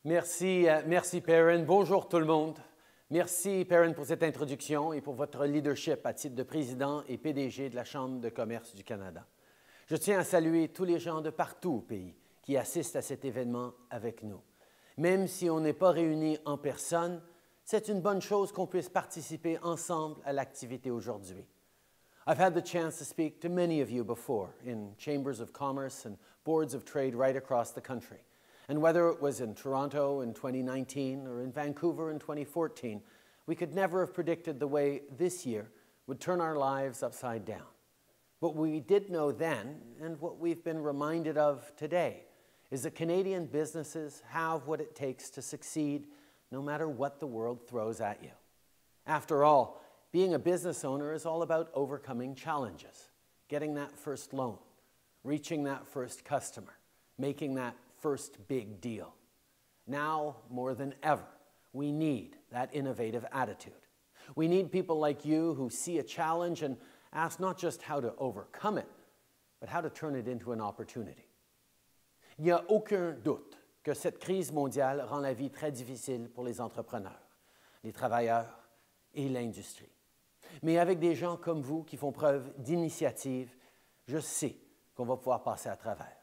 Merci Perrin. Bonjour tout le monde. Merci Perrin pour cette introduction et pour votre leadership à titre de président et PDG de la Chambre de commerce du Canada. Je tiens à saluer tous les gens de partout au pays qui assistent à cet événement avec nous. Même si on n'est pas réunis en personne, c'est une bonne chose qu'on puisse participer ensemble à l'activité aujourd'hui. I've had the chance to speak to many of you before in chambers of commerce and boards of trade right across the country. And whether it was in Toronto in 2019 or in Vancouver in 2014, we could never have predicted the way this year would turn our lives upside down. What we did know then, and what we've been reminded of today, is that Canadian businesses have what it takes to succeed no matter what the world throws at you. After all, being a business owner is all about overcoming challenges, getting that first loan, reaching that first customer, making that first big deal. Now, more than ever, we need that innovative attitude. We need people like you who see a challenge and ask not just how to overcome it, but how to turn it into an opportunity. Il n'y a aucun doute que cette crise mondiale rend la vie très difficile pour les entrepreneurs, les travailleurs et l'industrie. Mais avec des gens comme vous qui font preuve d'initiative, je sais qu'on va pouvoir passer à travers.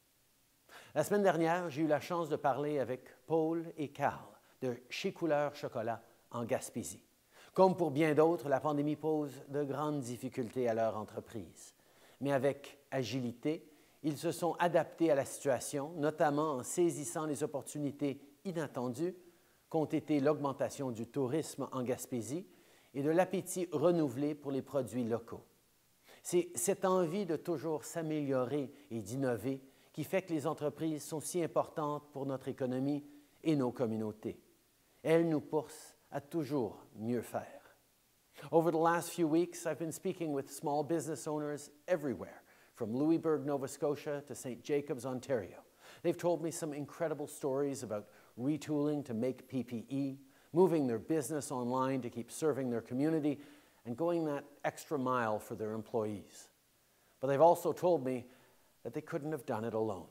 La semaine dernière, j'ai eu la chance de parler avec Paul et Carl de Chez Couleur Chocolat en Gaspésie. Comme pour bien d'autres, la pandémie pose de grandes difficultés à leur entreprise. Mais avec agilité, ils se sont adaptés à la situation, notamment en saisissant les opportunités inattendues qu'ont été l'augmentation du tourisme en Gaspésie et de l'appétit renouvelé pour les produits locaux. C'est cette envie de toujours s'améliorer et d'innover qui fait que les entreprises sont si importantes pour notre économie et nos communautés. Elles nous poussent à toujours mieux faire. Over the last few weeks, I've been speaking with small business owners everywhere, from Louisbourg, Nova Scotia to St. Jacobs, Ontario. They've told me some incredible stories about retooling to make PPE, moving their business online to keep serving their community, and going that extra mile for their employees. But they've also told me that they couldn't have done it alone.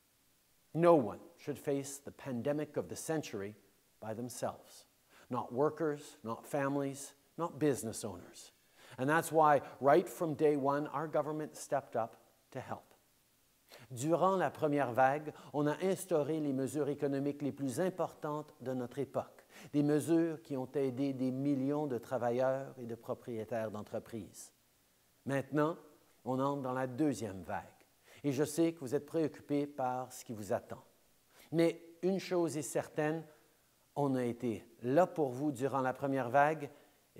No one should face the pandemic of the century by themselves. Not workers, not families, not business owners. And that's why, right from day one, our government stepped up to help. Durant la première vague, on a instauré les mesures économiques les plus importantes de notre époque, des mesures qui ont aidé des millions de travailleurs et de propriétaires d'entreprises. Maintenant, on entre dans la deuxième vague, et je sais que vous êtes préoccupés par ce qui vous attend. Mais une chose est certaine, on a été là pour vous durant la première vague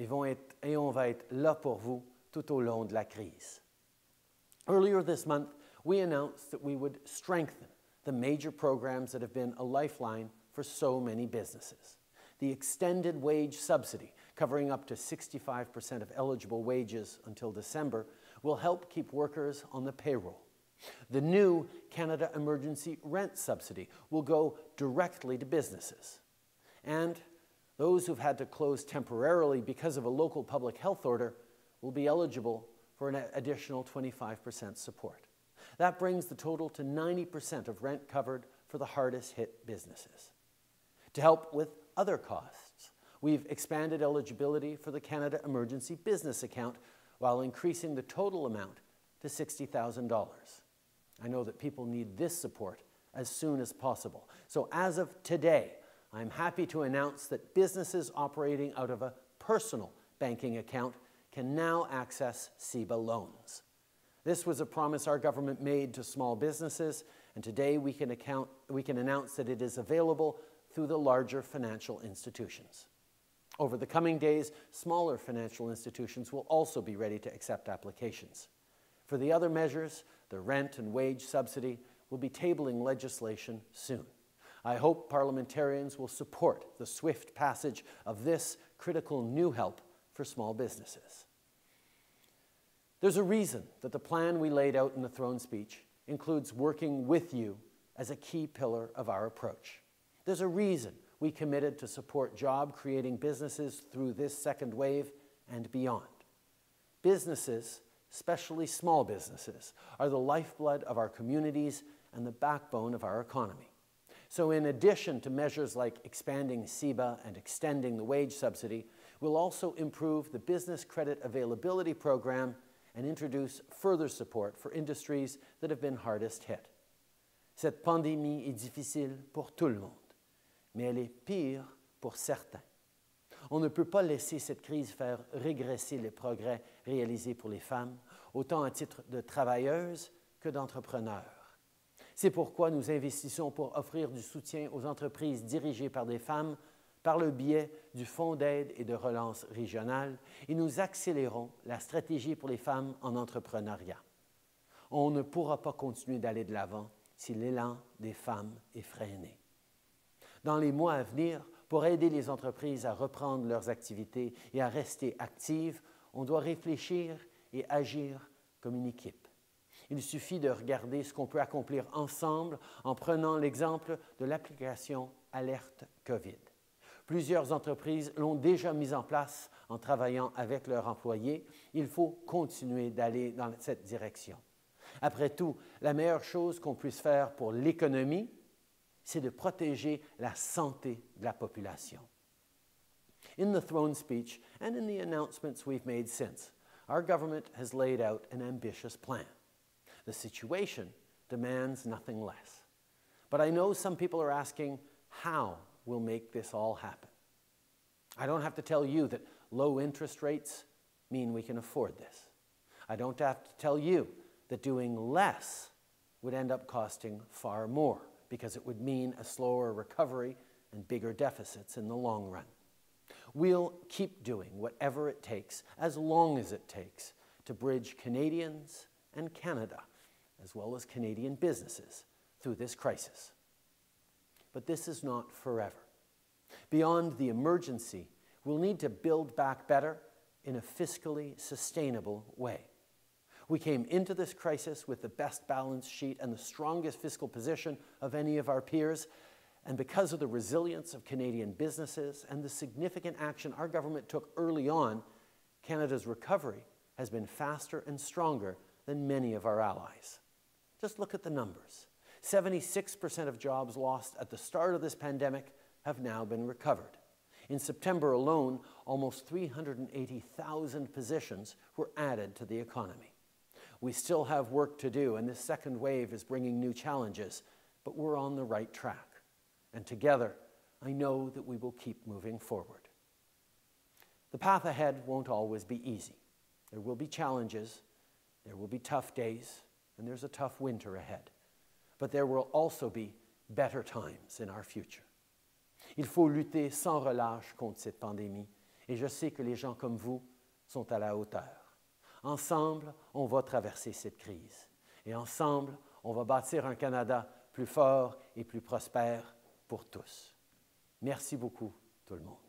et on va être là pour vous tout au long de la crise. Earlier this month, we announced that we would strengthen the major programs that have been a lifeline for so many businesses. The extended wage subsidy, covering up to 65% of eligible wages until December, will help keep workers on the payroll. The new Canada Emergency Rent Subsidy will go directly to businesses. And those who've had to close temporarily because of a local public health order will be eligible for an additional 25% support. That brings the total to 90% of rent covered for the hardest hit businesses. To help with other costs, we've expanded eligibility for the Canada Emergency Business Account while increasing the total amount to $60,000. I know that people need this support as soon as possible. So as of today, I'm happy to announce that businesses operating out of a personal banking account can now access CEBA loans. This was a promise our government made to small businesses, and today we can announce that it is available through the larger financial institutions. Over the coming days, smaller financial institutions will also be ready to accept applications. For the other measures, the rent and wage subsidy, we'll be tabling legislation soon. I hope parliamentarians will support the swift passage of this critical new help for small businesses. There's a reason that the plan we laid out in the throne speech includes working with you as a key pillar of our approach. There's a reason we committed to support job-creating businesses through this second wave and beyond. Businesses, especially small businesses, are the lifeblood of our communities and the backbone of our economy. So in addition to measures like expanding CEBA and extending the wage subsidy, we'll also improve the Business Credit Availability Program and introduce further support for industries that have been hardest hit. Cette pandémie est difficile pour tout le monde, mais elle est pire pour certains. On ne peut pas laisser cette crise faire régresser les progrès réalisés pour les femmes, autant à titre de travailleuses que d'entrepreneurs. C'est pourquoi nous investissons pour offrir du soutien aux entreprises dirigées par des femmes par le biais du Fonds d'aide et de relance régionale et nous accélérons la stratégie pour les femmes en entrepreneuriat. On ne pourra pas continuer d'aller de l'avant si l'élan des femmes est freiné. Dans les mois à venir, pour aider les entreprises à reprendre leurs activités et à rester actives, on doit réfléchir et agir comme une équipe. Il suffit de regarder ce qu'on peut accomplir ensemble en prenant l'exemple de l'application Alerte COVID. Plusieurs entreprises l'ont déjà mise en place en travaillant avec leurs employés. Il faut continuer d'aller dans cette direction. Après tout, la meilleure chose qu'on puisse faire pour l'économie, c'est de protéger la santé de la population. In the throne speech and in the announcements we've made since, our government has laid out an ambitious plan. The situation demands nothing less. But I know some people are asking how we'll make this all happen. I don't have to tell you that low interest rates mean we can afford this. I don't have to tell you that doing less would end up costing far more, because it would mean a slower recovery and bigger deficits in the long run. We'll keep doing whatever it takes, as long as it takes, to bridge Canadians and Canada, as well as Canadian businesses, through this crisis. But this is not forever. Beyond the emergency, we'll need to build back better in a fiscally sustainable way. We came into this crisis with the best balance sheet and the strongest fiscal position of any of our peers, and because of the resilience of Canadian businesses and the significant action our government took early on, Canada's recovery has been faster and stronger than many of our allies. Just look at the numbers. 76% of jobs lost at the start of this pandemic have now been recovered. In September alone, almost 380,000 positions were added to the economy. We still have work to do, and this second wave is bringing new challenges, but we're on the right track. And together, I know that we will keep moving forward. The path ahead won't always be easy. There will be challenges, there will be tough days, and there's a tough winter ahead. But there will also be better times in our future. Il faut lutter sans relâche contre cette pandémie, et je sais que les gens comme vous sont à la hauteur. Ensemble, on va traverser cette crise. Et ensemble, on va bâtir un Canada plus fort et plus prospère pour tous. Merci beaucoup, tout le monde.